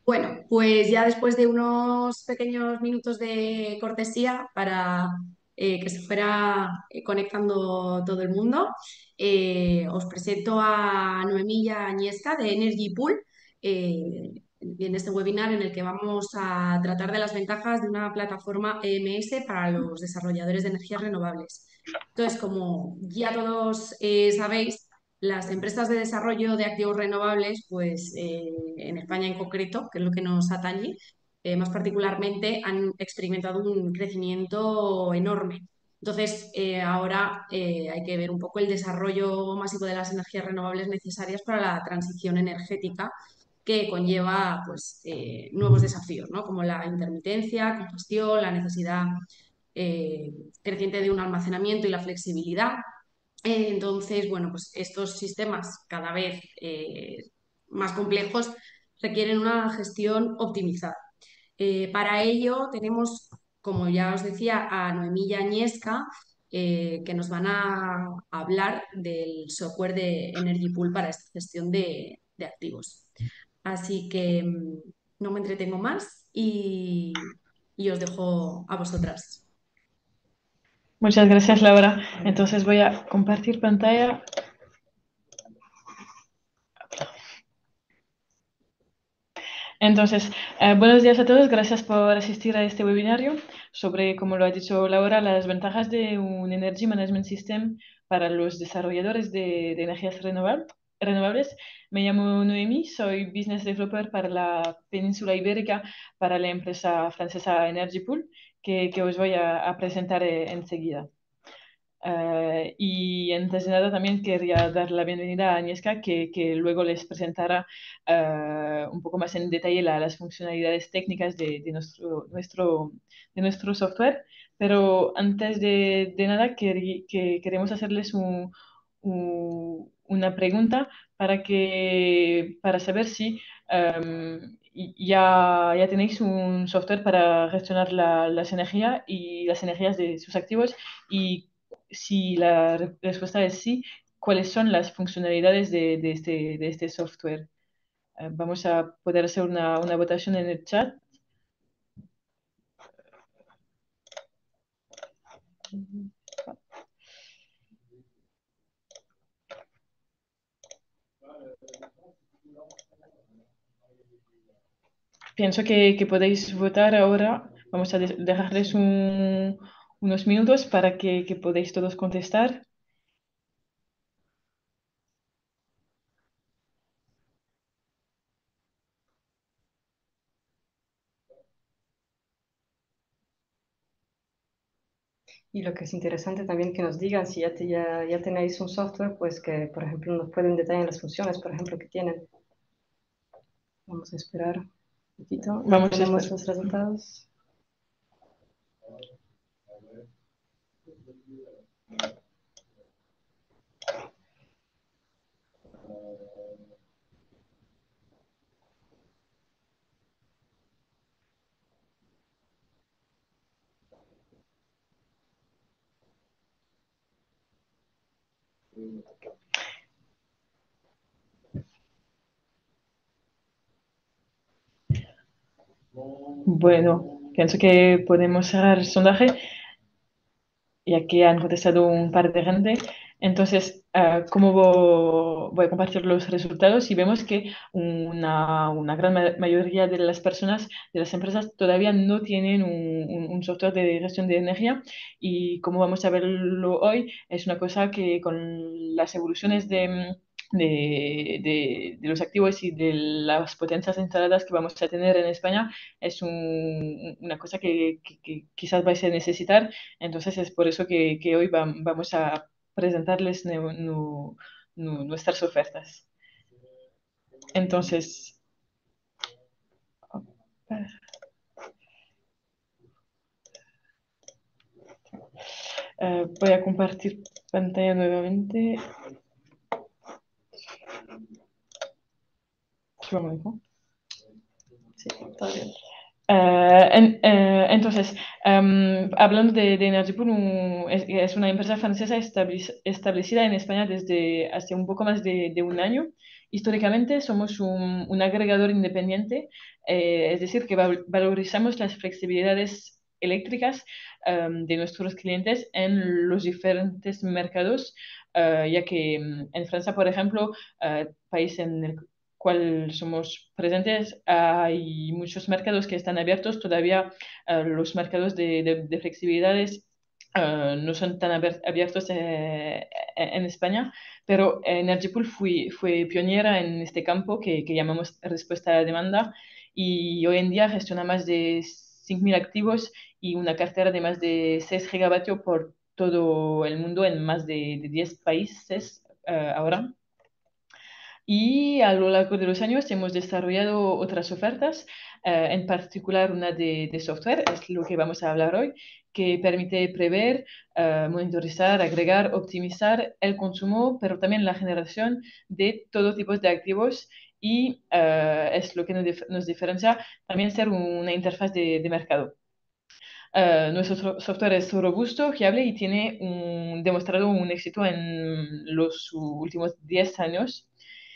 Bueno, pues ya después de unos pequeños minutos de cortesía para que se fuera conectando todo el mundo, os presento a Noemí Añesca de Energy Pool en este webinar en el que vamos a tratar de las ventajas de una plataforma EMS para los desarrolladores de energías renovables. Entonces, como ya todos sabéis, las empresas de desarrollo de activos renovables, pues en España en concreto, que es lo que nos atañe, más particularmente han experimentado un crecimiento enorme. Entonces, ahora hay que ver un poco el desarrollo masivo de las energías renovables necesarias para la transición energética que conlleva pues, nuevos desafíos, ¿no? Como la intermitencia, congestión, la necesidad eh, creciente de un almacenamiento y la flexibilidad. Entonces, bueno, pues estos sistemas cada vez más complejos requieren una gestión optimizada. Para ello tenemos, como ya os decía, a Noemí Añesca, que nos van a hablar del software de Energy Pool para esta gestión de activos. Así que no me entretengo más y os dejo a vosotras. Muchas gracias, Laura. Entonces voy a compartir pantalla. Entonces, buenos días a todos. Gracias por asistir a este webinario sobre, como lo ha dicho Laura, las ventajas de un Energy Management System para los desarrolladores de energías renovables. Me llamo Noemi, soy Business Developer para la península ibérica para la empresa francesa Energy Pool, que os voy a presentar enseguida. Y antes de nada también quería dar la bienvenida a Agnieszka, que luego les presentará un poco más en detalle las funcionalidades técnicas de de nuestro software. Pero antes de nada queremos hacerles una pregunta para saber si ya tenéis un software para gestionar las energías y las energías de sus activos y si la respuesta es sí, ¿cuáles son las funcionalidades de este software? Vamos a poder hacer una votación en el chat. Pienso que podéis votar ahora. Vamos a dejarles unos minutos para que podáis todos contestar. Y lo que es interesante también que nos digan si ya tenéis un software, pues que, por ejemplo, nos pueden detallar las funciones, por ejemplo, que tienen. Vamos a esperar un poquito. Ya Vamos a tenemos esperar. los resultados. Bueno, pienso que podemos cerrar el sondaje, ya que han contestado un par de gente. Entonces, voy a compartir los resultados y vemos que una gran mayoría de las personas, de las empresas, todavía no tienen un software de gestión de energía y como vamos a verlo hoy, es una cosa que con las evoluciones de los activos y de las potencias instaladas que vamos a tener en España, es una cosa que quizás vais a necesitar. Entonces es por eso que hoy vamos a presentarles nuestras ofertas. Entonces, voy a compartir pantalla nuevamente. Un momento. Sí, todo bien. Entonces, hablando de Energypool, es una empresa francesa establecida en España desde hace un poco más de un año Históricamente somos un agregador independiente, es decir, que valorizamos las flexibilidades eléctricas de nuestros clientes en los diferentes mercados, ya que en Francia, por ejemplo, país en el cual somos presentes, hay muchos mercados que están abiertos. Todavía los mercados de flexibilidades no son tan abiertos en España, pero Energypool fue pionera en este campo que llamamos respuesta a la demanda, y hoy en día gestiona más de 5.000 activos y una cartera de más de 6 gigavatios por todo el mundo en más de 10 países ahora. Y a lo largo de los años hemos desarrollado otras ofertas, en particular una de software, es lo que vamos a hablar hoy, que permite prever, monitorizar, agregar, optimizar el consumo, pero también la generación de todo tipo de activos, y es lo que nos diferencia también ser una interfaz de mercado. Nuestro software es robusto, fiable y tiene demostrado un éxito en los últimos 10 años.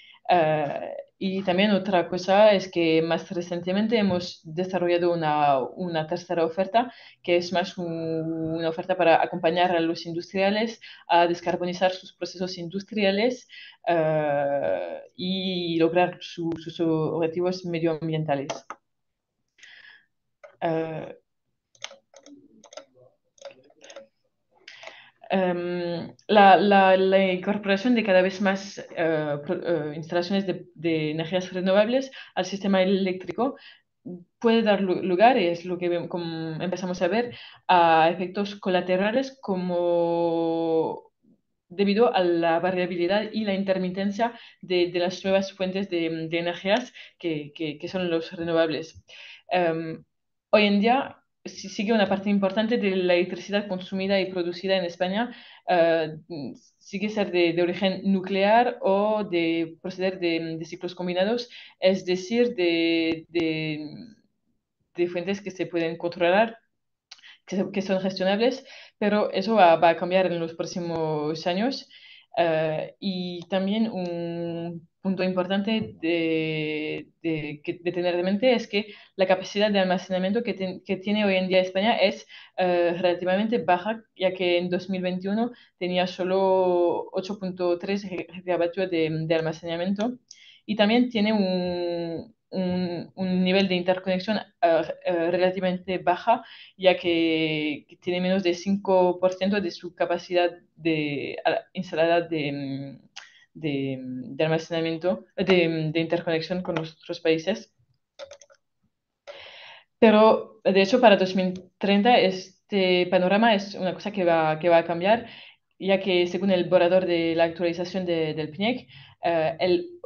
Y también otra cosa es que más recientemente hemos desarrollado una tercera oferta, que es más una oferta para acompañar a los industriales a descarbonizar sus procesos industriales, y lograr sus objetivos medioambientales. Eh, la incorporación de cada vez más instalaciones de energías renovables al sistema eléctrico puede dar lugar, y es lo que como empezamos a ver, a efectos colaterales como debido a la variabilidad y la intermitencia de las nuevas fuentes de energías que son los renovables. Em, Hoy en día sigue una parte importante de la electricidad consumida y producida en España, eh, sigue ser de origen nuclear o de proceder de ciclos combinados, es decir, de fuentes que se pueden controlar, que son gestionables, pero eso va a cambiar en los próximos años. Y también un punto importante de tener en mente es que la capacidad de almacenamiento que tiene hoy en día España es relativamente baja, ya que en 2021 tenía solo 8,3 gigavatios de almacenamiento, y también tiene un nivel de interconexión relativamente baja, ya que tiene menos de 5% de su capacidad instalada de almacenamiento, de interconexión con los otros países. Pero, de hecho, para 2030 este panorama es una cosa que va a cambiar, ya que según el borrador de la actualización del PNIEC, el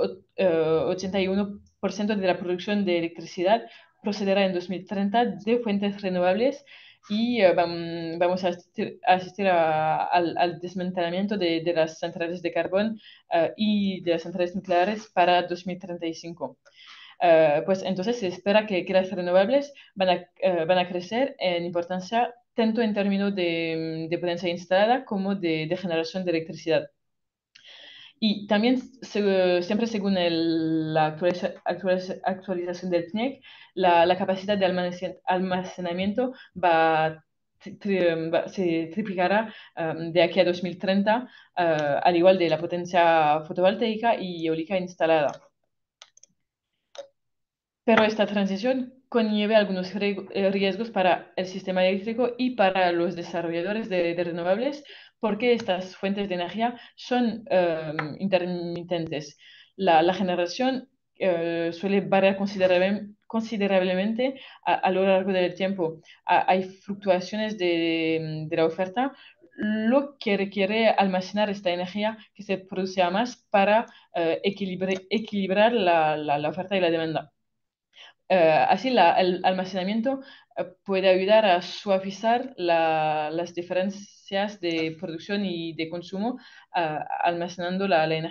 81% de la producción de electricidad procederá en 2030 de fuentes renovables, y vamos a asistir al desmantelamiento de las centrales de carbón y de las centrales nucleares para 2035. Pues entonces se espera que las renovables van a crecer en importancia tanto en términos de potencia instalada como de generación de electricidad. Y también, siempre según la actualización del PNIEC, la capacidad de almacenamiento se triplicará de aquí a 2030, al igual de la potencia fotovoltaica y eólica instalada. Pero esta transición conlleva algunos riesgos para el sistema eléctrico y para los desarrolladores de renovables, porque estas fuentes de energía son intermitentes. La generación suele variar considerablemente a lo largo del tiempo. Hay fluctuaciones de la oferta, lo que requiere almacenar esta energía que se produce a más para equilibrar la oferta y la demanda. Así, el almacenamiento puede ayudar a suavizar las diferencias de producción y de consumo, almacenando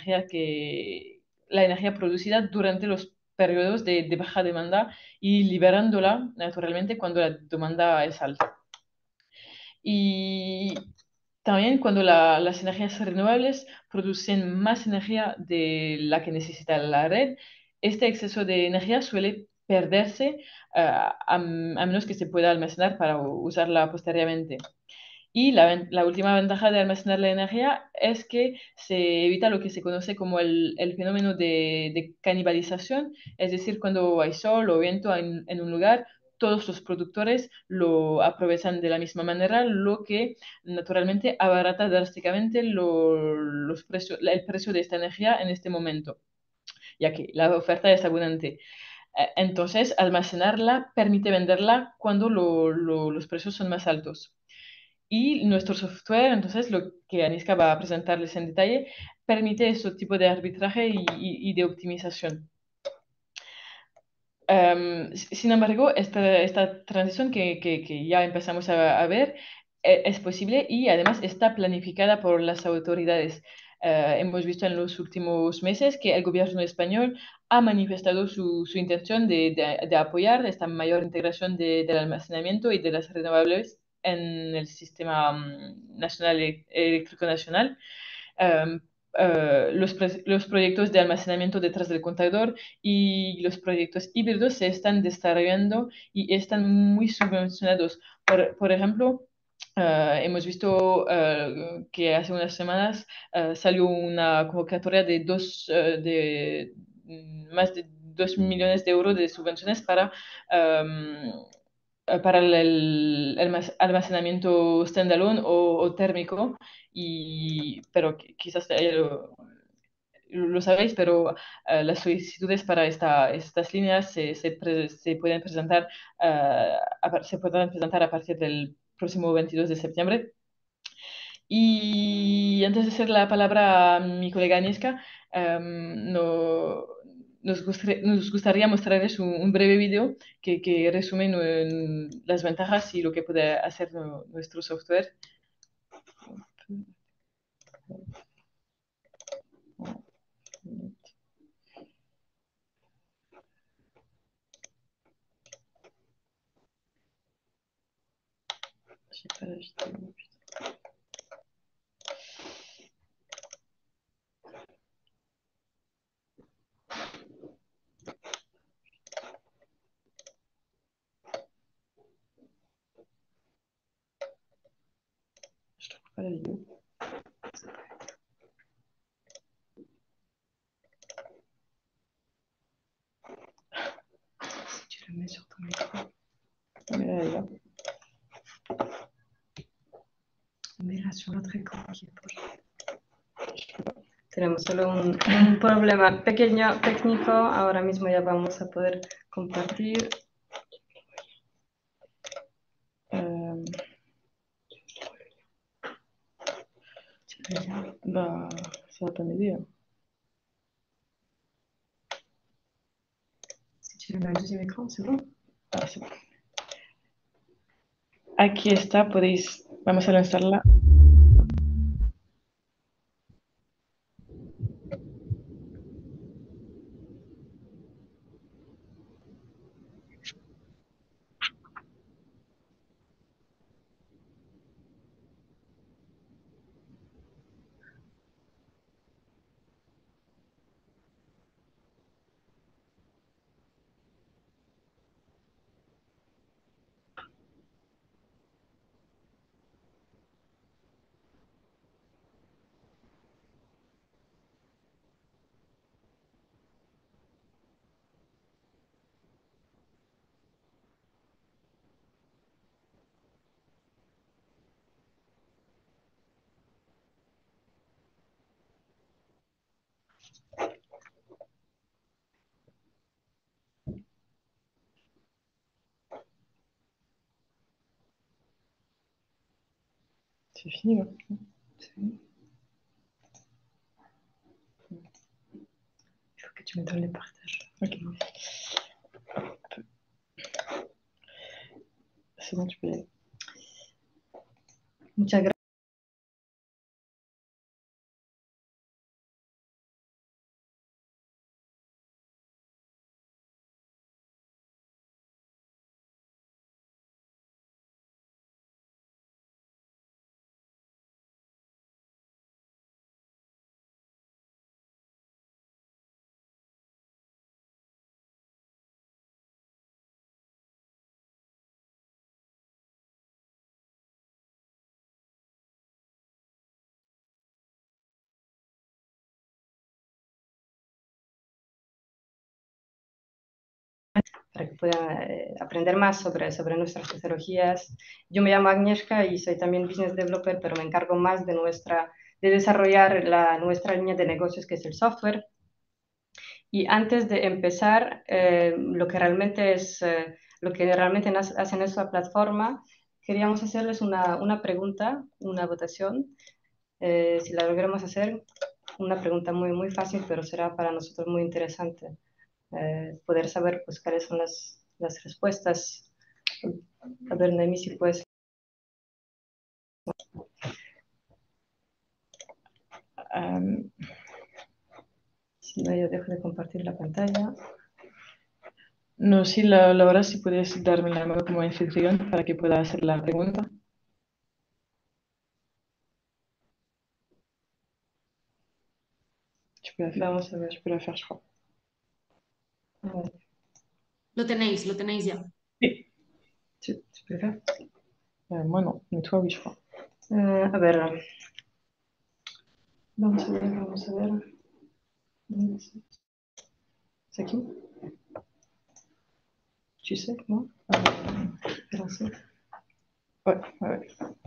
la energía producida durante los periodos de baja demanda y liberándola naturalmente cuando la demanda es alta. Y también cuando las energías renovables producen más energía de la que necesita la red, este exceso de energía suele perderse a menos que se pueda almacenar para usarla posteriormente. Y la última ventaja de almacenar la energía es que se evita lo que se conoce como el fenómeno de canibalización, es decir, cuando hay sol o viento en un lugar, todos los productores lo aprovechan de la misma manera, lo que naturalmente abarata drásticamente el precio de esta energía en este momento, ya que la oferta es abundante. Entonces, almacenarla permite venderla cuando los precios son más altos. Y nuestro software, entonces, lo que Aniska va a presentarles en detalle, permite ese tipo de arbitraje y de optimización. Sin embargo, esta transición que ya empezamos a ver es posible y además está planificada por las autoridades. Hemos visto en los últimos meses que el gobierno español ha manifestado su intención de apoyar esta mayor integración del almacenamiento y de las renovables en el sistema eléctrico nacional. Um, los proyectos de almacenamiento detrás del contador y los proyectos híbridos se están desarrollando y están muy subvencionados. Por ejemplo, hemos visto que hace unas semanas salió una convocatoria de más de 2 millones de euros de subvenciones para el almacenamiento standalone o térmico, pero quizás lo sabéis, pero las solicitudes para estas líneas se pueden presentar, se podrán presentar a partir del próximo 22 de septiembre. Y antes de hacer la palabra a mi colega Agnieszka, nos gustaría mostrarles un breve video que resume las ventajas y lo que puede hacer nuestro software. Pas la vidéo. Si tu la mets sur ton écran, Mira, mira sur l'autre écran qui est proche. Tenemos solo un problema pequeño técnico. Ahora mismo ya vamos a poder compartir. bah, ça va pas m'aider. Si tu le mets au deuxième écran, c'est bon? Ah, c'est bon. Aquí está, podéis, vamos a lanzarla. C'est fini, là. Il faut que tu me donnes les partages. Ok. C'est bon, tu peux y aller. Muchas gracias. para que puedan aprender más sobre nuestras tecnologías. Yo me llamo Agnieszka y soy también business developer, pero me encargo más de desarrollar nuestra línea de negocios, que es el software. Y antes de empezar, lo que realmente hace nuestra plataforma, queríamos hacerles una pregunta, una votación. Si la logramos hacer, una pregunta muy, muy fácil, pero será para nosotros muy interesante poder saber pues, cuáles son las respuestas. A ver, Noemí, si puedes. Si no, yo dejo de compartir la pantalla. No, sí, la verdad, si puedes darme la mano como anfitrión para que pueda hacer la pregunta. Vamos a ver. Je peux la faire, je crois. A ver, Lo tenéis ya. Sí. ¿tu prefieres? Moi non, mais toi oui, je crois. A ver, vamos a ver, vamos a ver. ¿Dónde es? ¿Es aquí? Tu sais, non? Français? Ouais, ouais, ouais.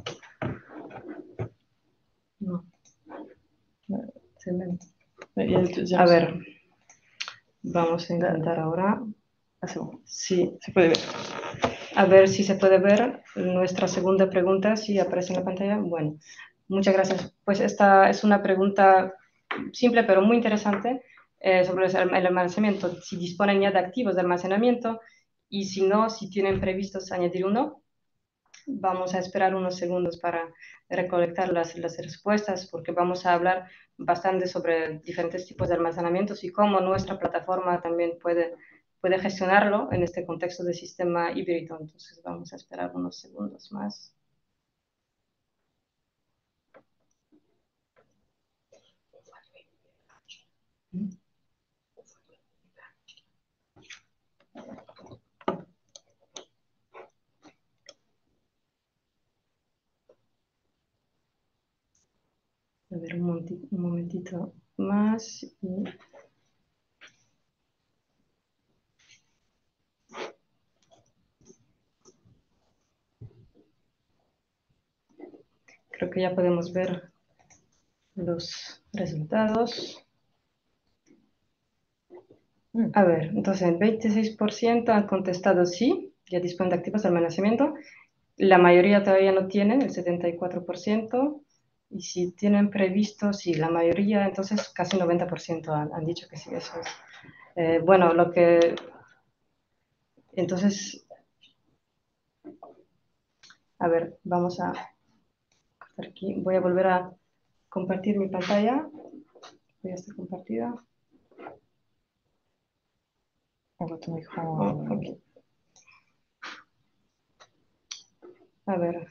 No, c'est le même. Il y a le deuxième. A ver, vamos a intentar ahora. Ah, c'est bon. Sí, Se puede ver. a ver si se puede ver nuestra segunda pregunta, si aparece en la pantalla. Bueno, muchas gracias. Pues esta es una pregunta simple pero muy interesante sobre el almacenamiento. Si disponen ya de activos de almacenamiento y si no, si tienen previstos añadir uno. Vamos a esperar unos segundos para recolectar las respuestas porque vamos a hablar bastante sobre diferentes tipos de almacenamientos y cómo nuestra plataforma también puede gestionarlo en este contexto de sistema híbrido. Entonces vamos a esperar unos segundos más. A ver, un momentito más. Creo que ya podemos ver los resultados. A ver, entonces el 26% han contestado sí, ya disponen de activos de almacenamiento. La mayoría todavía no tienen, el 74%. Y si tienen previsto, sí, la mayoría, entonces casi 90% han dicho que sí, eso es. Bueno, entonces, a ver, vamos a cortar aquí. Voy a volver a compartir mi pantalla. Voy a estar compartida. On voit ton écran. Oh, ok. A ver.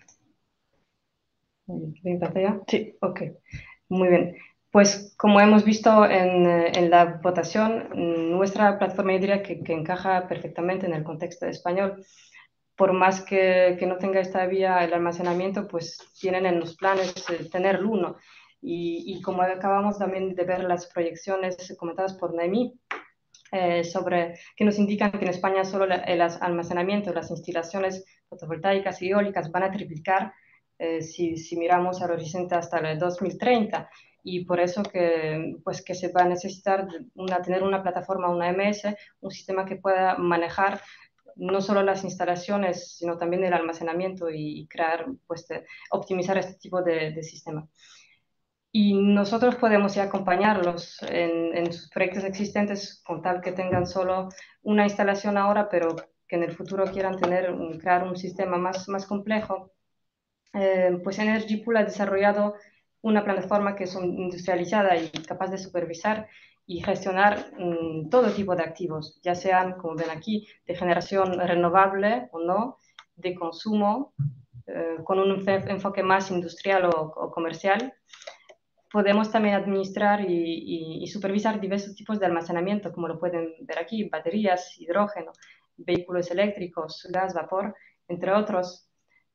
¿Mi pantalla? Sí. Ok, muy bien. Pues como hemos visto en la votación, nuestra plataforma híbrida que encaja perfectamente en el contexto español. Por más que no tenga esta vía el almacenamiento, pues tienen en los planes tenerlo uno. Y como acabamos también de ver las proyecciones comentadas por Noemí, sobre, que nos indican que en España solo el almacenamiento, las instalaciones fotovoltaicas y eólicas van a triplicar si miramos al horizonte hasta el 2030. Y por eso que se va a necesitar tener una plataforma, una MS, un sistema que pueda manejar no solo las instalaciones, sino también el almacenamiento y crear, optimizar este tipo de sistema. Y nosotros podemos ya acompañarlos en sus proyectos existentes con tal que tengan solo una instalación ahora, pero que en el futuro quieran crear un sistema más complejo. Pues Energy Pool ha desarrollado una plataforma que es industrializada y capaz de supervisar y gestionar todo tipo de activos, ya sean, como ven aquí, de generación renovable o no, de consumo, con un enfoque más industrial o comercial. Podemos también administrar y supervisar diversos tipos de almacenamiento, como lo pueden ver aquí, baterías, hidrógeno, vehículos eléctricos, gas, vapor, entre otros.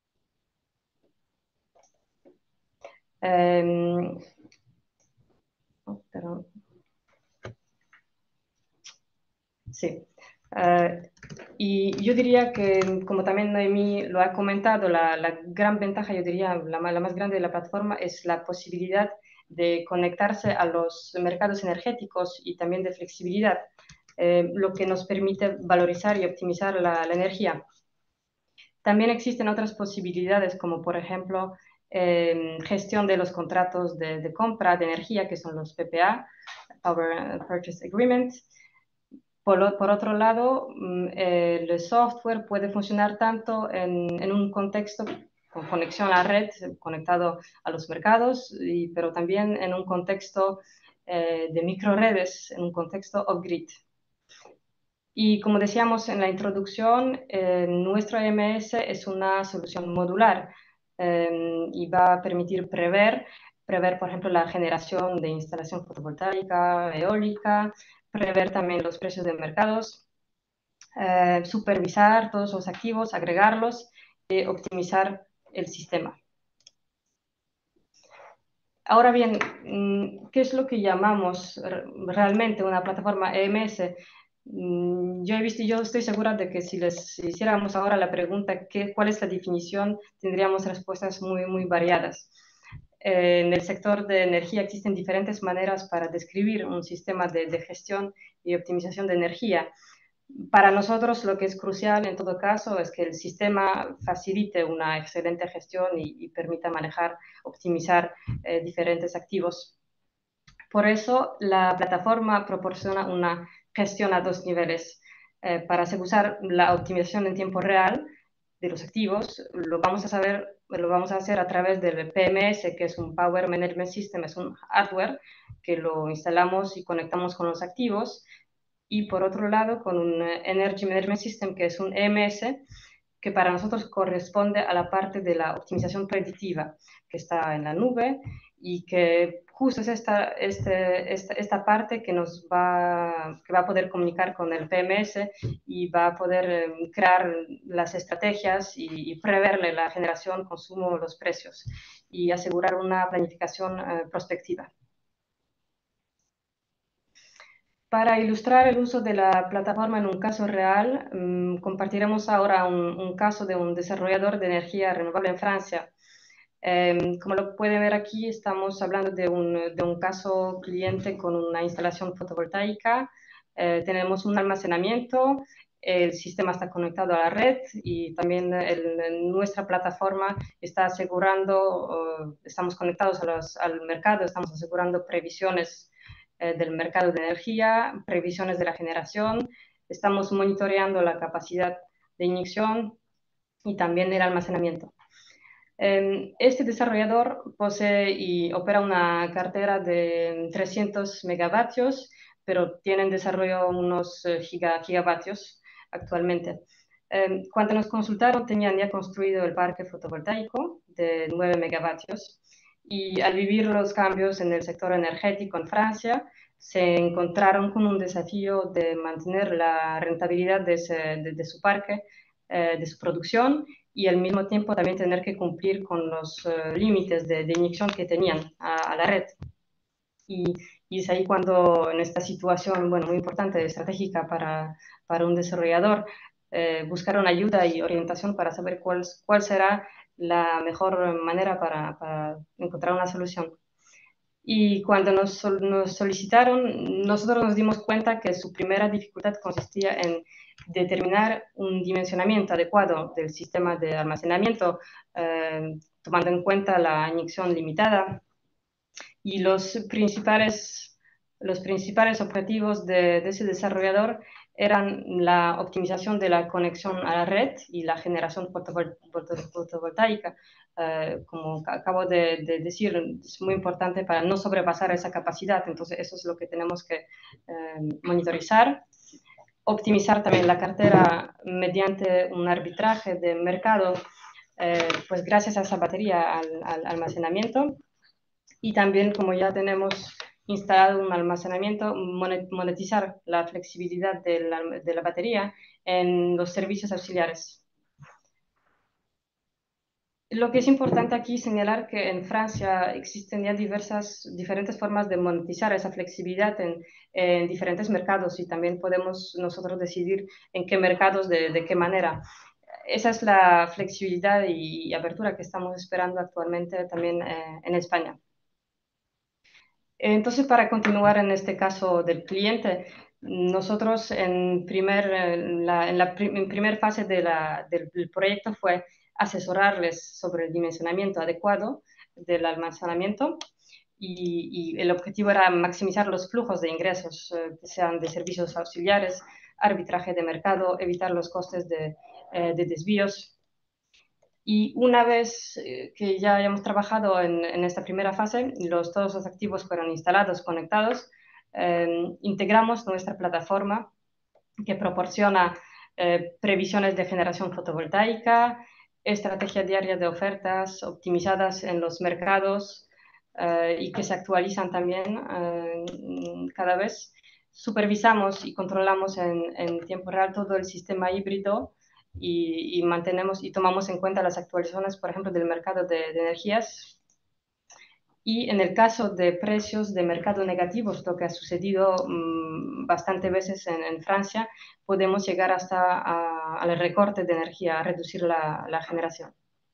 Oh, perdón. Sí. Y yo diría que, como también Noemí lo ha comentado, la gran ventaja, yo diría, la más grande de la plataforma es la posibilidad de conectarse a los mercados energéticos y también de flexibilidad, lo que nos permite valorizar y optimizar la energía. También existen otras posibilidades, como por ejemplo gestión de los contratos de compra de energía, que son los PPA, Power Purchase Agreement. Por otro lado, el software puede funcionar tanto en un contexto con conexión a la red, conectado a los mercados, pero también en un contexto de microredes, en un contexto off-grid. Y como decíamos en la introducción, nuestro EMS es una solución modular y va a permitir prever, por ejemplo, la generación de instalación fotovoltaica, eólica, prever también los precios de mercados, supervisar todos los activos, agregarlos y optimizar el sistema. Ahora bien, ¿qué es lo que llamamos realmente una plataforma EMS? Yo he visto y yo estoy segura de que si les hiciéramos ahora la pregunta ¿cuál es la definición? Tendríamos respuestas muy variadas. En el sector de energía existen diferentes maneras para describir un sistema de gestión y optimización de energía. Para nosotros lo que es crucial en todo caso es que el sistema facilite una excelente gestión y permita manejar, optimizar diferentes activos. Por eso la plataforma proporciona una gestión a dos niveles. Para asegurar la optimización en tiempo real de los activos, lo vamos a hacer a través del PMS, que es un Power Management System, es un hardware que lo instalamos y conectamos con los activos, y por otro lado con un Energy Management System, que es un EMS, que para nosotros corresponde a la parte de la optimización predictiva, que está en la nube y que justo es esta parte que que va a poder comunicar con el PMS y va a poder crear las estrategias y preverle la generación, consumo, los precios y asegurar una planificación prospectiva. Para ilustrar el uso de la plataforma en un caso real, compartiremos ahora un caso de un desarrollador de energía renovable en Francia. Como lo pueden ver aquí, estamos hablando de un caso cliente con una instalación fotovoltaica. Tenemos un almacenamiento, el sistema está conectado a la red y también nuestra plataforma está asegurando, estamos conectados al mercado, estamos asegurando previsiones del mercado de energía, previsiones de la generación, estamos monitoreando la capacidad de inyección y también el almacenamiento. Este desarrollador posee y opera una cartera de 300 megavatios, pero tiene en desarrollo unos gigavatios actualmente. Cuando nos consultaron, tenían ya construido el parque fotovoltaico de 9 megavatios y al vivir los cambios en el sector energético en Francia, se encontraron con un desafío de mantener la rentabilidad de su parque, de su producción, y al mismo tiempo también tener que cumplir con los límites de inyección que tenían a la red. Y, y, es ahí cuando en esta situación, bueno, muy importante, estratégica para un desarrollador, buscaron ayuda y orientación para saber cuál será la mejor manera para encontrar una solución. Y cuando nos solicitaron, nosotros nos dimos cuenta que su primera dificultad consistía en determinar un dimensionamiento adecuado del sistema de almacenamiento, tomando en cuenta la inyección limitada. Y los principales objetivos de ese desarrollador eran la optimización de la conexión a la red y la generación fotovoltaica. Como acabo de decir, es muy importante para no sobrepasar esa capacidad. Entonces, eso es lo que tenemos que monitorizar. Optimizar también la cartera mediante un arbitraje de mercado, pues gracias a esa batería al almacenamiento. Y también, como ya tenemos instalado un almacenamiento, monetizar la flexibilidad de la batería en los servicios auxiliares. Lo que es importante aquí señalar que en Francia existen ya diferentes formas de monetizar esa flexibilidad en diferentes mercados y también podemos nosotros decidir en qué mercados, de qué manera. Esa es la flexibilidad y apertura que estamos esperando actualmente también en España. Entonces, para continuar en este caso del cliente, nosotros en primer fase del proyecto fue asesorarles sobre el dimensionamiento adecuado del almacenamiento y el objetivo era maximizar los flujos de ingresos, que sean de servicios auxiliares, arbitraje de mercado, evitar los costes de desvíos. Y una vez que ya hayamos trabajado en esta primera fase, todos los activos fueron instalados, conectados, integramos nuestra plataforma que proporciona previsiones de generación fotovoltaica, estrategia diaria de ofertas optimizadas en los mercados y que se actualizan también cada vez. Supervisamos y controlamos en tiempo real todo el sistema híbrido y mantenemos y tomamos en cuenta las actualizaciones, por ejemplo, del mercado de energías. Y en el caso de precios de mercado negativos, lo que ha sucedido bastante veces en Francia, podemos llegar hasta al recorte de energía, a reducir la generación.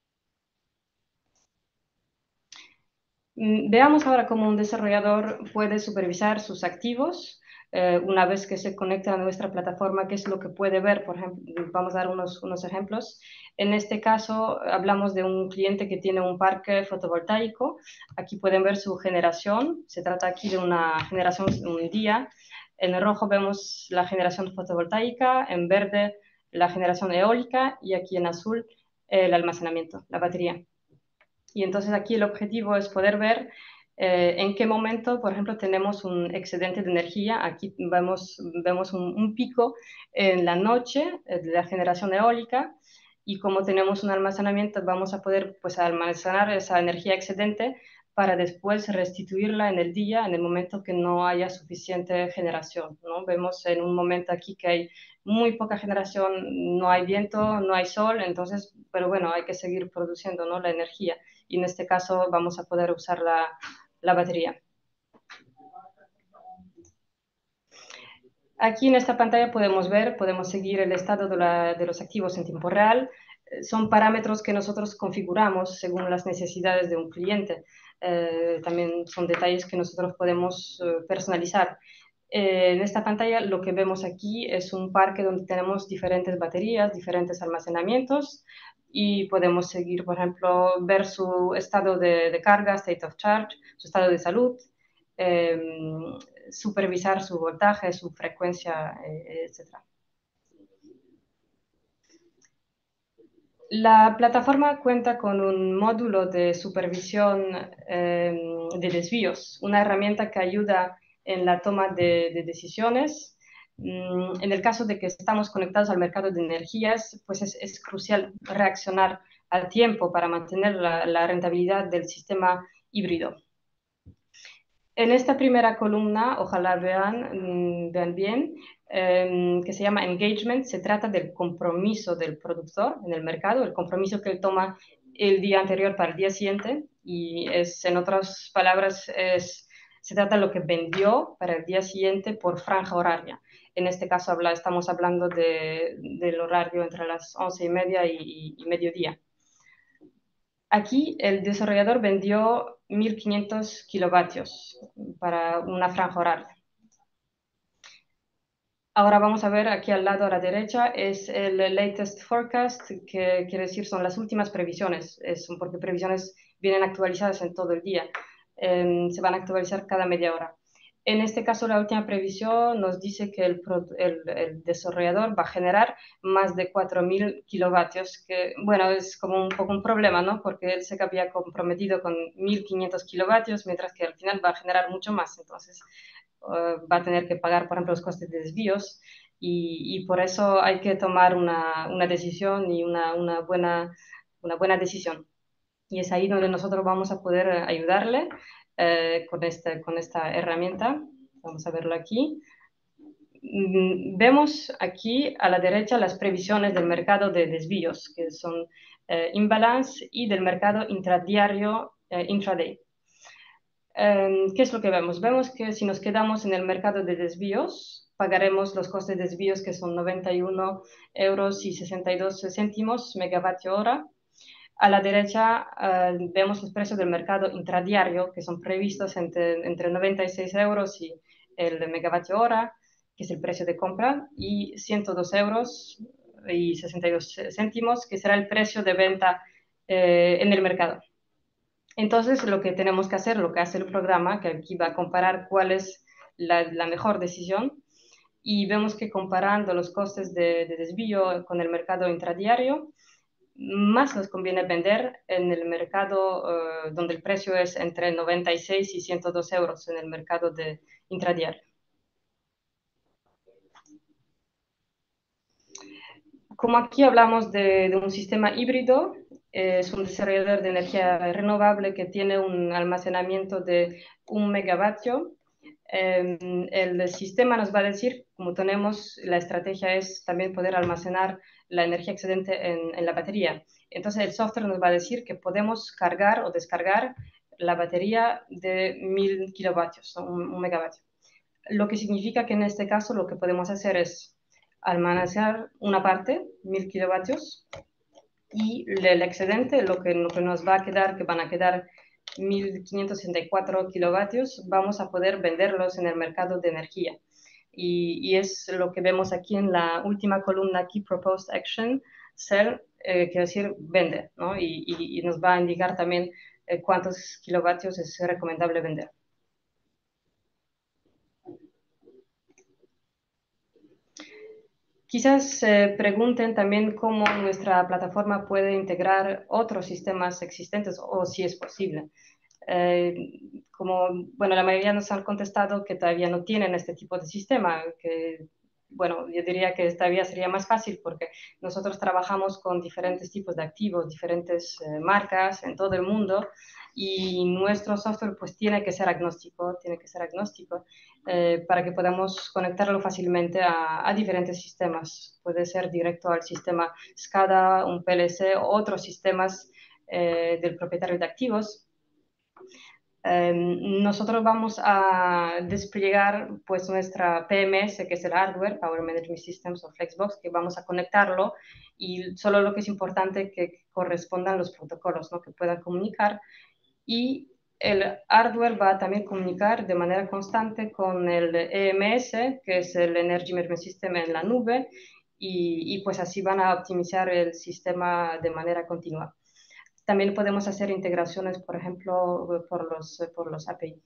Veamos ahora cómo un desarrollador puede supervisar sus activos una vez que se conecta a nuestra plataforma, qué es lo que puede ver. Por ejemplo, vamos a dar unos ejemplos. En este caso, hablamos de un cliente que tiene un parque fotovoltaico. Aquí pueden ver su generación. Se trata aquí de una generación un día. En rojo vemos la generación fotovoltaica, en verde la generación eólica y aquí en azul el almacenamiento, la batería. Y entonces aquí el objetivo es poder ver en qué momento, por ejemplo, tenemos un excedente de energía. Aquí vemos un pico en la noche de la generación eólica y como tenemos un almacenamiento, vamos a poder pues, almacenar esa energía excedente para después restituirla en el día, en el momento que no haya suficiente generación, ¿no? Vemos en un momento aquí que hay muy poca generación, no hay viento, no hay sol, entonces, pero bueno, hay que seguir produciendo, ¿no? La energía y en este caso vamos a poder usar la batería. Aquí en esta pantalla podemos seguir el estado de los activos en tiempo real. Son parámetros que nosotros configuramos según las necesidades de un cliente. También son detalles que nosotros podemos personalizar. En esta pantalla lo que vemos aquí es un parque donde tenemos diferentes baterías, diferentes almacenamientos y podemos seguir, por ejemplo, ver su estado de carga, state of charge, su estado de salud, eh, supervisar su voltaje, su frecuencia, etc. La plataforma cuenta con un módulo de supervisión de desvíos, una herramienta que ayuda en la toma de decisiones. En el caso de que estamos conectados al mercado de energías, pues es crucial reaccionar al tiempo para mantener la rentabilidad del sistema híbrido. En esta primera columna, ojalá vean bien, que se llama engagement, se trata del compromiso del productor en el mercado, el compromiso que él toma el día anterior para el día siguiente, y en otras palabras, se trata de lo que vendió para el día siguiente por franja horaria. En este caso estamos hablando del horario entre las 11:30 y mediodía. Aquí el desarrollador vendió 1.500 kilovatios para una franja horaria. Ahora vamos a ver aquí al lado a la derecha es el latest forecast, que quiere decir son las últimas previsiones, porque previsiones vienen actualizadas en todo el día, se van a actualizar cada media hora. En este caso, la última previsión nos dice que el desarrollador va a generar más de 4.000 kilovatios, que, bueno, es como un poco un problema, ¿no? Porque él se había comprometido con 1.500 kilovatios, mientras que al final va a generar mucho más. Entonces, va a tener que pagar, por ejemplo, los costes de desvíos y por eso hay que tomar una decisión y una buena decisión. Y es ahí donde nosotros vamos a poder ayudarle con esta herramienta. Vamos a verlo aquí. vemos aquí a la derecha las previsiones del mercado de desvíos, que son imbalance, y del mercado intradiario, intraday. ¿Qué es lo que vemos? Vemos que si nos quedamos en el mercado de desvíos, pagaremos los costes de desvíos, que son 91 euros y 62 céntimos megavatio hora. A la derecha vemos los precios del mercado intradiario, que son previstos entre 96 euros y el megavatio hora, que es el precio de compra, y 102 euros y 62 céntimos, que será el precio de venta en el mercado. Entonces, lo que tenemos que hacer, lo que hace el programa, que aquí va a comparar cuál es la mejor decisión, y vemos que comparando los costes de desvío con el mercado intradiario, más nos conviene vender en el mercado donde el precio es entre 96 y 102 euros en el mercado de intradiario. Como aquí hablamos de un sistema híbrido, es un desarrollador de energía renovable que tiene un almacenamiento de 1 megavatio. El sistema nos va a decir, como tenemos, la estrategia es también poder almacenar la energía excedente en la batería. Entonces el software nos va a decir que podemos cargar o descargar la batería de 1000 kilovatios, un megavatio. Lo que significa que en este caso lo que podemos hacer es almacenar una parte, 1000 kilovatios, y el excedente, lo que nos va a quedar, que van a quedar 1564 kilovatios, vamos a poder venderlos en el mercado de energía. Y es lo que vemos aquí en la última columna, aquí, Proposed Action, Sell, quiere decir vende, ¿no? Y nos va a indicar también cuántos kilovatios es recomendable vender. Quizás se pregunten también cómo nuestra plataforma puede integrar otros sistemas existentes o si es posible. Como, bueno, la mayoría nos han contestado que todavía no tienen este tipo de sistema, que, bueno, yo diría que todavía sería más fácil porque nosotros trabajamos con diferentes tipos de activos, diferentes marcas en todo el mundo, y nuestro software pues tiene que ser agnóstico para que podamos conectarlo fácilmente a diferentes sistemas. Puede ser directo al sistema SCADA, un PLC o otros sistemas del propietario de activos. Nosotros vamos a desplegar pues nuestra PMS, que es el hardware, Power Management Systems o Flexbox, que vamos a conectarlo, y solo lo que es importante que correspondan los protocolos, ¿no? Que puedan comunicar, y el hardware va a también comunicar de manera constante con el EMS, que es el Energy Management System en la nube, y pues así van a optimizar el sistema de manera continua. También podemos hacer integraciones, por ejemplo, por los API.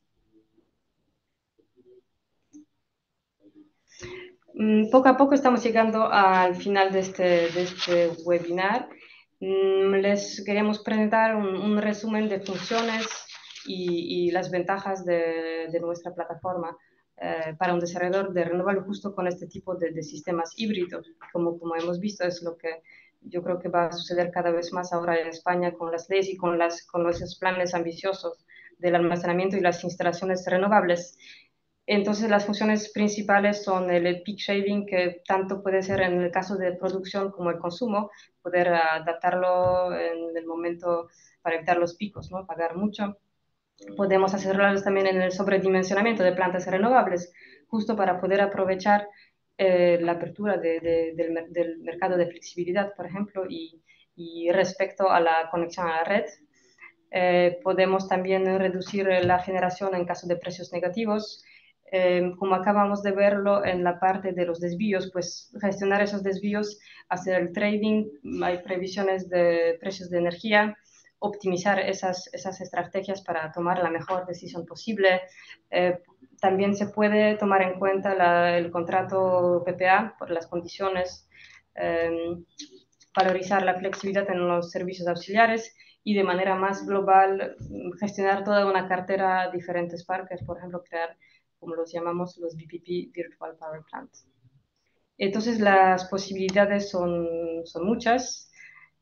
Poco a poco estamos llegando al final de este webinar. Les queríamos presentar un resumen de funciones y las ventajas de nuestra plataforma para un desarrollador de renovable, justo con este tipo de sistemas híbridos. Como hemos visto, es lo que yo creo que va a suceder cada vez más ahora en España con las leyes y con los planes ambiciosos del almacenamiento y las instalaciones renovables. Entonces, las funciones principales son el peak shaving, que tanto puede ser en el caso de producción como el consumo, poder adaptarlo en el momento para evitar los picos, ¿no? Pagar mucho. Podemos hacerlo también en el sobredimensionamiento de plantas renovables, justo para poder aprovechar la apertura del mercado de flexibilidad, por ejemplo, y respecto a la conexión a la red. Podemos también reducir la generación en caso de precios negativos. Como acabamos de verlo en la parte de los desvíos, pues gestionar esos desvíos, hacer el trading, hay previsiones de precios de energía, optimizar esas estrategias para tomar la mejor decisión posible. También se puede tomar en cuenta el contrato PPA por las condiciones, valorizar la flexibilidad en los servicios auxiliares y de manera más global gestionar toda una cartera de diferentes parques, por ejemplo, crear, como los llamamos, los VPP, Virtual Power Plants. Entonces, las posibilidades son muchas.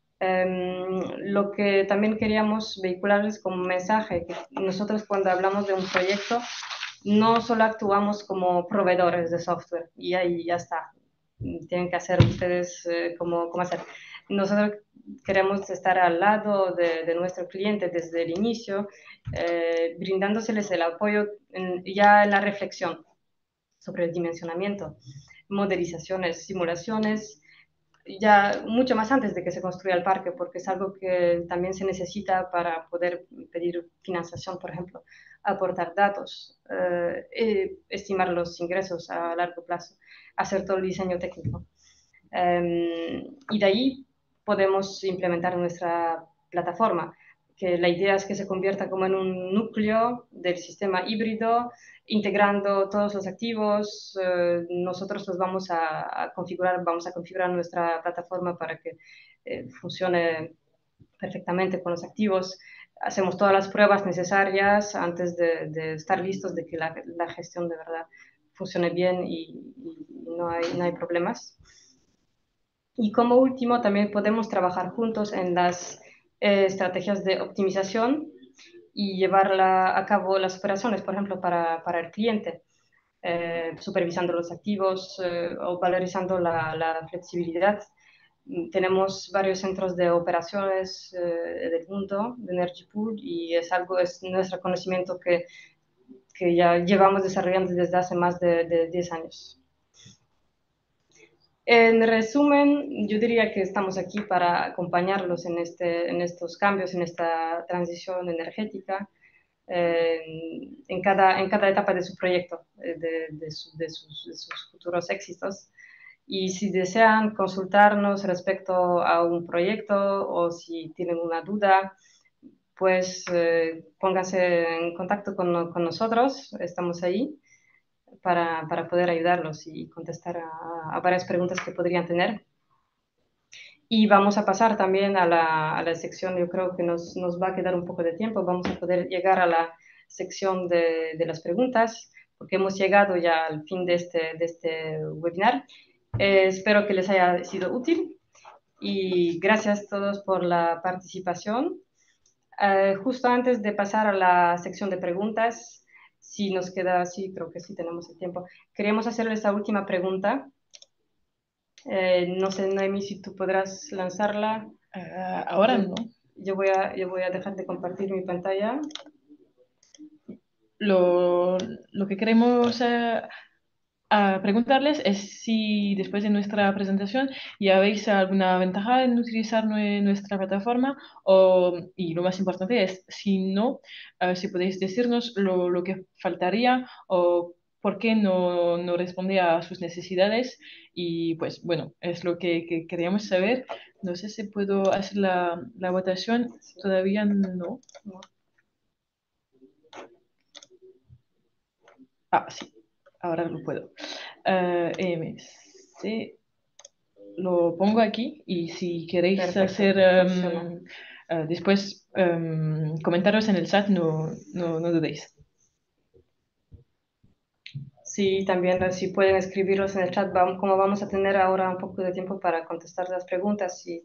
Lo que también queríamos vehicularles como mensaje, que nosotros cuando hablamos de un proyecto no solo actuamos como proveedores de software y ahí ya está. Tienen que hacer ustedes cómo hacer. Nosotros queremos estar al lado de nuestro cliente desde el inicio, brindándoseles el apoyo ya en la reflexión sobre el dimensionamiento, modelizaciones, simulaciones, ya mucho más antes de que se construya el parque, porque es algo que también se necesita para poder pedir financiación, por ejemplo, aportar datos, estimar los ingresos a largo plazo, hacer todo el diseño técnico. Y de ahí podemos implementar nuestra plataforma, que la idea es que se convierta como en un núcleo del sistema híbrido, integrando todos los activos. Nosotros los vamos a configurar nuestra plataforma para que funcione perfectamente con los activos. Hacemos todas las pruebas necesarias antes de estar listos de que la gestión de verdad funcione bien y no hay problemas. Y como último, también podemos trabajar juntos en las estrategias de optimización y llevar a cabo las operaciones, por ejemplo, para el cliente, supervisando los activos o valorizando la flexibilidad. Tenemos varios centros de operaciones del mundo, de Energy Pool, y es nuestro conocimiento que ya llevamos desarrollando desde hace más de 10 años. En resumen, yo diría que estamos aquí para acompañarlos en estos cambios, en esta transición energética, en cada etapa de su proyecto, de sus futuros éxitos. Y si desean consultarnos respecto a un proyecto o si tienen una duda, pues pónganse en contacto con nosotros, estamos ahí para poder ayudarlos y contestar a varias preguntas que podrían tener. Y vamos a pasar también a la sección, yo creo que nos va a quedar un poco de tiempo, vamos a poder llegar a la sección de las preguntas, porque hemos llegado ya al fin de este webinar. Espero que les haya sido útil y gracias a todos por la participación. Justo antes de pasar a la sección de preguntas, si nos queda, sí, creo que sí tenemos el tiempo, queríamos hacerles esta última pregunta. No sé, Noemi, si tú podrás lanzarla. Ahora Yo, no. yo voy a dejar de compartir mi pantalla. Lo que queremos preguntarles es si después de nuestra presentación ya veis alguna ventaja en utilizar nuestra plataforma y lo más importante es si no, si podéis decirnos lo que faltaría o por qué no responde a sus necesidades y pues bueno, es lo que queríamos saber. No sé si puedo hacer la votación, todavía no. Ah, sí, ahora lo puedo. MC, lo pongo aquí y si queréis Perfecto, hacer funciona. después comentarios en el chat, no dudéis. Sí, también si pueden escribirlos en el chat, como vamos a tener ahora un poco de tiempo para contestar las preguntas y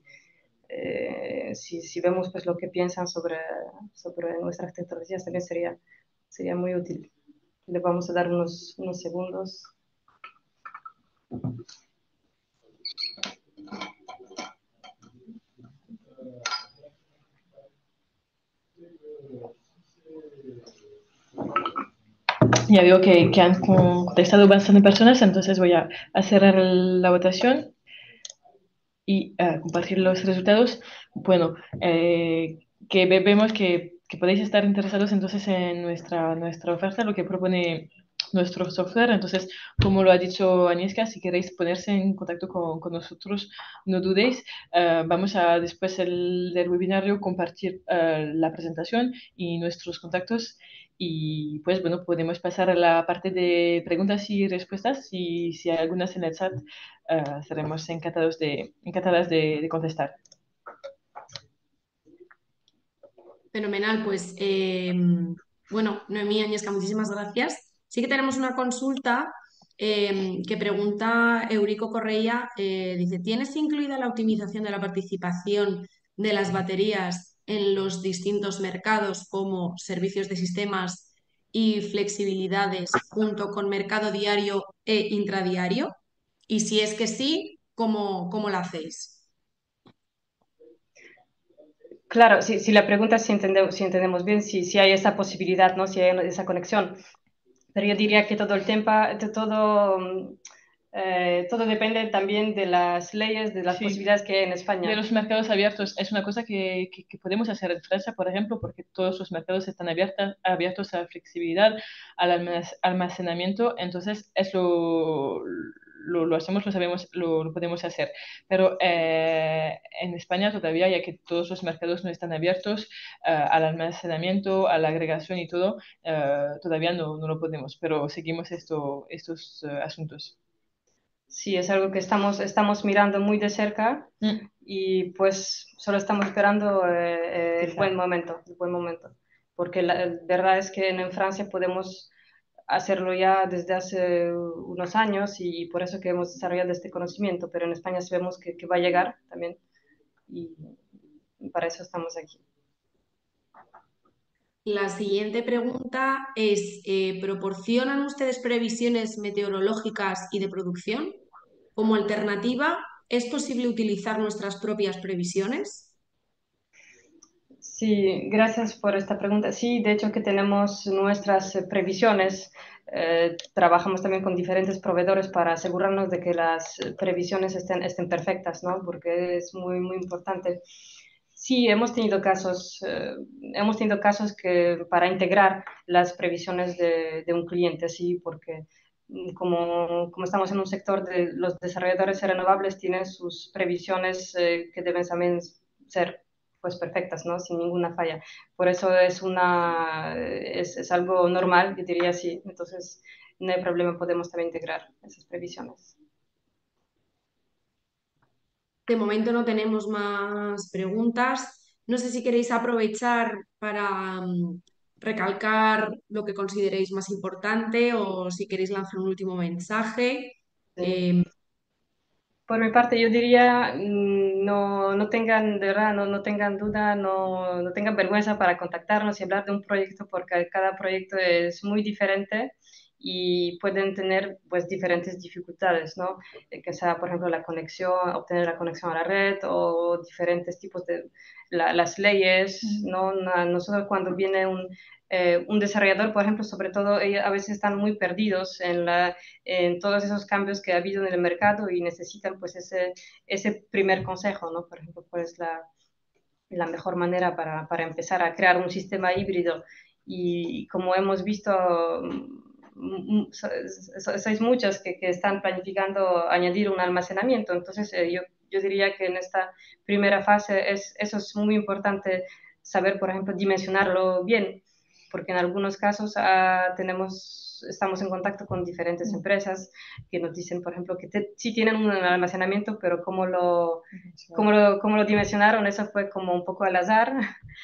si vemos pues lo que piensan sobre nuestras tecnologías también sería muy útil. Les vamos a dar unos segundos. Ya veo que han contestado bastante personas, entonces voy a cerrar la votación y compartir los resultados. Bueno, vemos que podéis estar interesados entonces en nuestra oferta, lo que propone nuestro software. Entonces, como lo ha dicho Agnieszka, si queréis ponerse en contacto con nosotros, no dudéis. Vamos a después del webinario compartir la presentación y nuestros contactos. Y pues bueno, podemos pasar a la parte de preguntas y respuestas. Si hay algunas en el chat, estaremos encantadas de contestar. Fenomenal, pues bueno, Noemí, Agnieszka, muchísimas gracias. Sí que tenemos una consulta que pregunta Eurico Correia, dice, ¿tienes incluida la optimización de la participación de las baterías en los distintos mercados como servicios de sistemas y flexibilidades junto con mercado diario e intradiario? Y si es que sí, ¿cómo lo hacéis? Claro, si la pregunta es si entendemos bien, si hay esa posibilidad, ¿no? Si hay esa conexión. Pero yo diría que todo el tiempo, todo depende también de las leyes, de las Sí, posibilidades que hay en de España. los mercados abiertos es una cosa que podemos hacer en Francia, por ejemplo, porque todos los mercados están abiertos a la flexibilidad, al almacenamiento, entonces lo hacemos, lo sabemos, lo podemos hacer. Pero en España todavía, ya que todos los mercados no están abiertos al almacenamiento, a la agregación y todo, todavía no lo podemos, pero seguimos estos asuntos. Sí, es algo que estamos mirando muy de cerca Mm, y pues solo estamos esperando el buen exacto. momento, el buen momento. Porque la verdad es que en Francia podemos hacerlo ya desde hace unos años y por eso que hemos desarrollado este conocimiento, pero en España sabemos que va a llegar también y, y para eso estamos aquí. La siguiente pregunta es, ¿proporcionan ustedes previsiones meteorológicas y de producción? Como alternativa, ¿es posible utilizar nuestras propias previsiones? Sí, gracias por esta pregunta. Sí, de hecho que tenemos nuestras previsiones. Trabajamos también con diferentes proveedores para asegurarnos de que las previsiones estén perfectas, ¿no? Porque es muy, muy importante. Sí, hemos tenido casos que para integrar las previsiones de un cliente, sí, porque como estamos en un sector de los desarrolladores renovables, tienen sus previsiones que deben también ser pues perfectas, ¿no? Sin ninguna falla. Por eso es algo normal, yo diría sí. Entonces, no hay problema, podemos también integrar esas previsiones. De momento no tenemos más preguntas. No sé si queréis aprovechar para recalcar lo que consideréis más importante o si queréis lanzar un último mensaje. Sí. Eh, Por mi parte, yo diría, no tengan, de verdad, no tengan duda, no tengan vergüenza para contactarnos y hablar de un proyecto, porque cada proyecto es muy diferente y pueden tener pues diferentes dificultades, ¿no? Que sea, por ejemplo, la conexión, obtener la conexión a la red o diferentes tipos de las leyes, Mm. ¿no? Nosotros cuando viene un desarrollador, por ejemplo, sobre todo, ellos a veces están muy perdidos en todos esos cambios que ha habido en el mercado y necesitan pues ese primer consejo, ¿no? Por ejemplo, cuál es la mejor manera para empezar a crear un sistema híbrido. Y como hemos visto, sois muchos que están planificando añadir un almacenamiento. Entonces, yo diría que en esta primera fase eso es muy importante saber, por ejemplo, dimensionarlo bien, porque en algunos casos estamos en contacto con diferentes empresas que nos dicen, por ejemplo, que sí tienen un almacenamiento, pero cómo lo dimensionaron, eso fue como un poco al azar.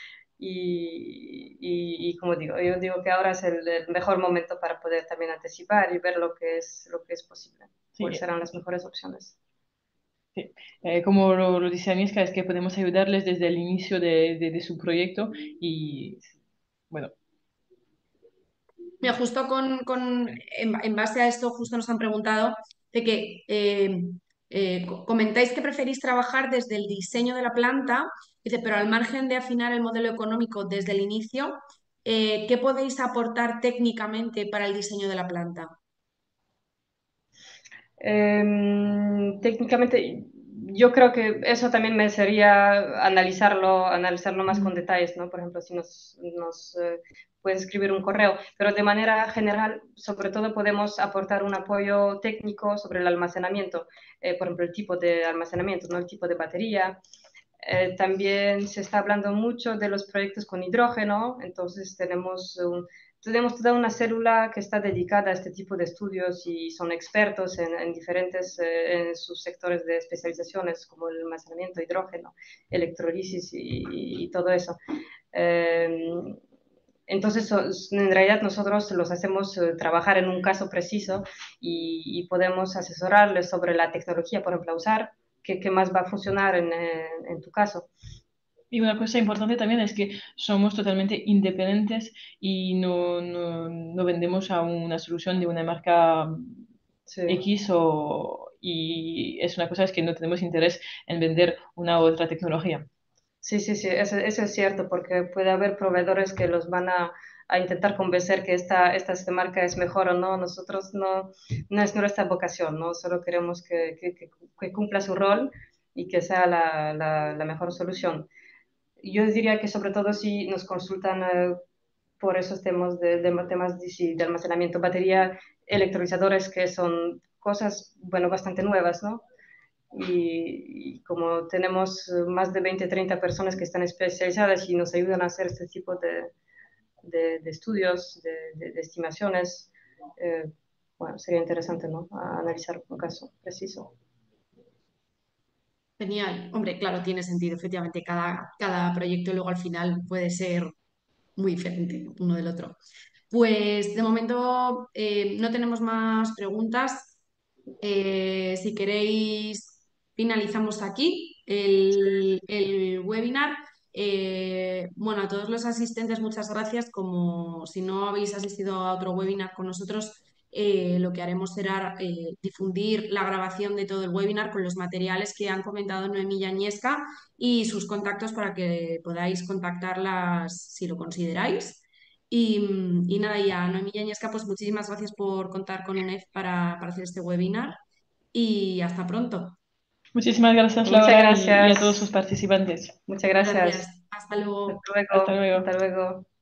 Y como digo, yo digo que ahora es el mejor momento para poder también anticipar y ver lo que es posible. Sí, ¿Cuáles serán las mejores opciones? sí. Como lo dice Aniska, es que podemos ayudarles desde el inicio de su proyecto y bueno, Mira, justo en base a esto, justo nos han preguntado de que comentáis que preferís trabajar desde el diseño de la planta, dice, pero al margen de afinar el modelo económico desde el inicio, ¿qué podéis aportar técnicamente para el diseño de la planta? Técnicamente, yo creo que eso también me sería analizarlo más con mm, detalles, ¿no? Por ejemplo, si nos puedes escribir un correo, pero de manera general, sobre todo podemos aportar un apoyo técnico sobre el almacenamiento, por ejemplo, el tipo de almacenamiento, ¿no? El tipo de batería. También se está hablando mucho de los proyectos con hidrógeno, entonces tenemos toda una célula que está dedicada a este tipo de estudios y son expertos en diferentes en sus sectores de especializaciones como el almacenamiento de hidrógeno, electrolisis y todo eso. Eh, entonces, en realidad nosotros los hacemos trabajar en un caso preciso y podemos asesorarles sobre la tecnología, por ejemplo, a usar, qué más va a funcionar en tu caso. Y una cosa importante también es que somos totalmente independientes y no vendemos a una solución de una marca Sí. X y es una cosa es que no tenemos interés en vender una u otra tecnología. Sí, sí, sí, eso es cierto, porque puede haber proveedores que los van a intentar convencer que esta marca es mejor o no. Nosotros no es nuestra vocación, ¿no? Solo queremos que cumpla su rol y que sea la mejor solución. Yo diría que sobre todo si nos consultan por esos temas temas de almacenamiento, batería, electrolizadores, que son cosas, bueno, bastante nuevas, ¿no? Y como tenemos más de 20 30 personas que están especializadas y nos ayudan a hacer este tipo de estudios, de estimaciones, bueno, sería interesante, ¿no? A analizar un caso preciso. Genial. Hombre, claro, tiene sentido. Efectivamente, cada proyecto luego al final puede ser muy diferente uno del otro. Pues de momento no tenemos más preguntas. Si queréis, finalizamos aquí el webinar. Bueno, a todos los asistentes, muchas gracias. Como si no habéis asistido a otro webinar con nosotros, lo que haremos será difundir la grabación de todo el webinar con los materiales que han comentado Noemí y Agnieszka y sus contactos para que podáis contactarlas si lo consideráis. Y nada, y a Noemí y Agnieszka, pues muchísimas gracias por contar con UNED para hacer este webinar y hasta pronto. Muchísimas gracias, Muchas Laura, y a todos gracias, sus participantes. muchas Gracias. gracias. Hasta Hasta luego. Hasta luego, hasta luego. luego.